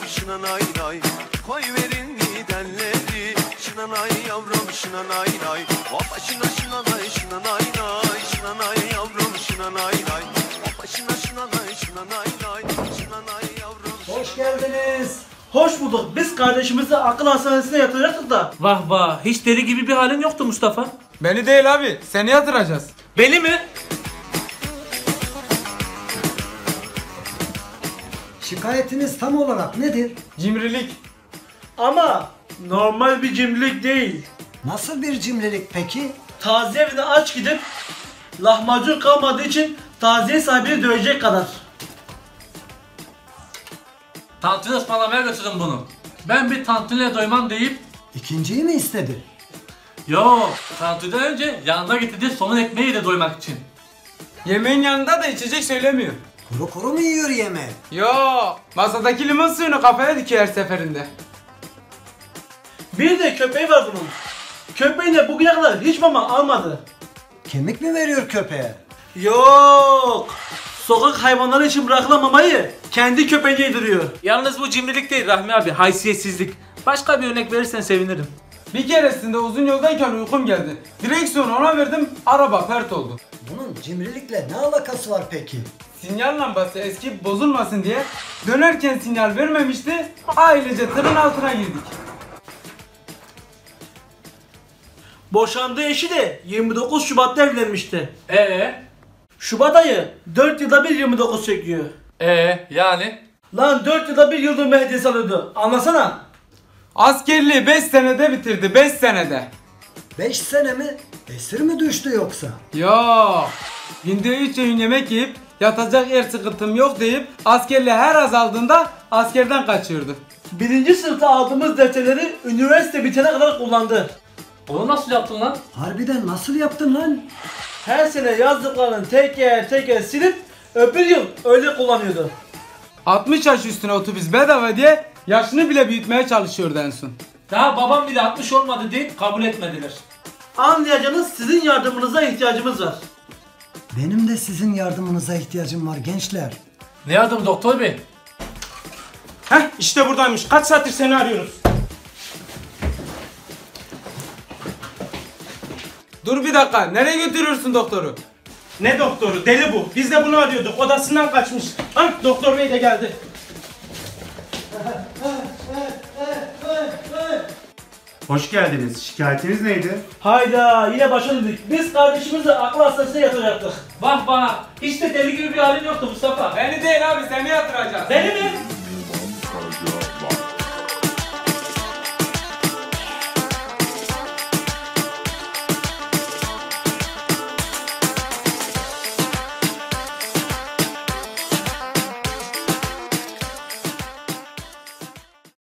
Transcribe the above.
şınanay nay. Koy verin gidenleri, şınanay yavrum şınanay nay. Hoppa şına şınanay şınanay nay. Şınanay yavrum şınanay nay. Hoppa şına şınanay şınanay nay. Şınanay yavrum. Hoş geldiniz. Hoş bulduk. Biz kardeşimizi akıl hastanesine yatıracaktık da. Vah vah, hiç deli gibi bir halin yoktu Mustafa. Beni değil abi, seni yatıracağız. Beni mi? Şikayetiniz tam olarak nedir? Cimrilik. Ama normal bir cimrilik değil. Nasıl bir cimrilik peki? Taziye evine aç gidip lahmacun kalmadığı için taziye sahibini dövecek kadar. Tantuni ısmarlamaya götürdüm bunu. Ben bir tantunile doymam deyip... İkinciyi mi istedi? Yo, tantuniden önce yanında getirdiği somun ekmeği de doymak için. Yemeğin yanında da içecek söylemiyor. Kuru kuru mu yiyor yemeği? Yo, masadaki limon suyunu kafaya dikiyor her seferinde. Bir de köpeği var bunun. Köpeğine bugüne kadar hiç mama almadı. Kemik mi veriyor köpeğe? Yok. Sokak hayvanları için bırakılan mamayı kendi köpeğine yediriyor. Yalnız bu cimrilik değil Rahmi abi, haysiyetsizlik. Başka bir örnek verirsen sevinirim. Bir keresinde uzun yoldayken uykum geldi. Direksiyonu ona verdim, araba pert oldu. Bunun cimrilikle ne alakası var peki? Sinyal lambası eski bozulmasın diye dönerken sinyal vermemişti. Ailece tırın altına girdik. Boşandığı eşi de 29 Şubat'ta evlenmişti. Ee? Şubat ayı 4 yılda bir 29 çekiyor. Yani? Lan 4 yılda bir yıl dönme hediyesi alıyordu. Anlasana. Askerliği 5 senede bitirdi, 5 senede. 5 sene mi? Esir mi düştü yoksa? Yo, günde 3 öğün yemek yiyip yatacak yer sıkıntım yok deyip askerliği her azaldığında askerden kaçıyordu. 1. sınıfta aldığımız defterleri üniversite bitene kadar kullandı. Onu nasıl yaptın lan? Harbiden nasıl yaptın lan? Her sene yazdıklarını teker teker silip öbür yıl öyle kullanıyordu. 60 yaş üstüne otobüs bedava diye yaşını bile büyütmeye çalışıyordu en son. Daha babam bile 60 olmadı deyip kabul etmediler. Anlayacağınız sizin yardımınıza ihtiyacımız var. Benim de sizin yardımınıza ihtiyacım var gençler. Ne yardım doktor bey? Heh, işte buradaymış. Kaç saattir seni arıyoruz. Dur bir dakika, nereye götürüyorsun doktoru? Ne doktoru? Deli bu. Biz de bunu arıyorduk. Odasından kaçmış. Ah, doktor bey de geldi. Hoş geldiniz. Şikayetiniz neydi? Hayda yine başa döndük. Biz kardeşimizi akıl hastanesine yatıracaktık. Vah vah, hiç de deli gibi bir halin yoktu Mustafa. Beni değil abi, seni yatıracağız. Beni mi? Karaca